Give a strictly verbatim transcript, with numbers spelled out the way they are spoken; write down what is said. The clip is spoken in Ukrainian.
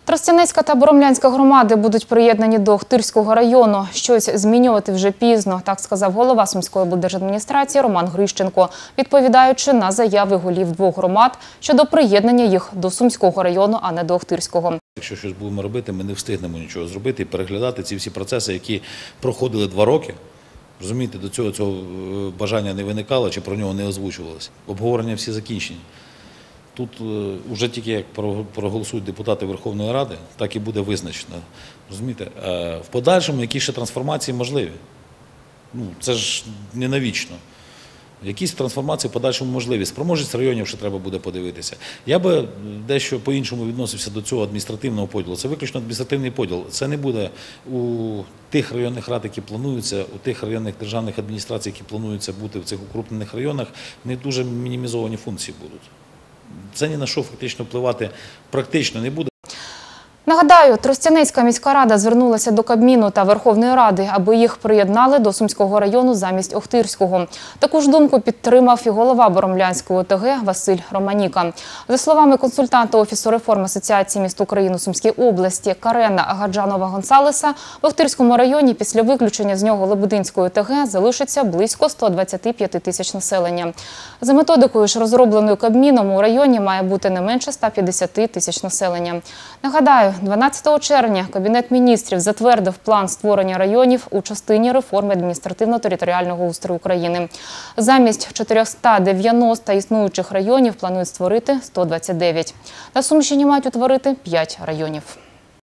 Тростянецька та Боромлянська громади будуть приєднані до Охтирського району. Щось змінювати вже пізно, так сказав голова Сумської облдержадміністрації Роман Грищенко, відповідаючи на заяви голів двох громад щодо приєднання їх до Сумського району, а не до Охтирського. Якщо щось будемо робити, ми не встигнемо нічого зробити і переглядати ці всі процеси, які проходили два роки. Розумієте, до цього цього бажання не виникало чи про нього не озвучувалося. Обговорення всі закінчені. Тут вже тільки як проголосують депутати Верховної Ради, так і буде визначено. Розумієте, в подальшому які ще трансформації можливі. Ну, це ж не навічно. Якісь трансформації в подальшому можливі. Спроможність районів ще треба буде подивитися. Я би дещо по-іншому відносився до цього адміністративного поділу. Це виключно адміністративний поділ. Це не буде у тих районних рад, які плануються, у тих районних державних адміністрацій, які плануються бути в цих укрупнених районах, не дуже мінімізовані функції будуть. Це ні на що фактично впливати практично не буде. Нагадаю, Тростянецька міська рада звернулася до Кабміну та Верховної Ради, аби їх приєднали до Сумського району замість Охтирського. Таку ж думку підтримав і голова Боромлянської ОТГ Василь Романіка. За словами консультанта Офісу реформ Асоціації міст України у Сумській області Карена Гаджанова-Гонсалеса, в Охтирському районі після виключення з нього Лебединської ОТГ залишиться близько ста двадцяти п'яти тисяч населення. За методикою ж розробленою Кабміном у районі має бути не менше ста п'ятдесяти тисяч населення. Нагадаю, дванадцятого червня Кабінет міністрів затвердив план створення районів у частині реформи адміністративно-територіального устрою України. Замість чотирьохсот дев'яноста існуючих районів планують створити сто двадцять дев'ять. На Сумщині мають утворити п'ять районів.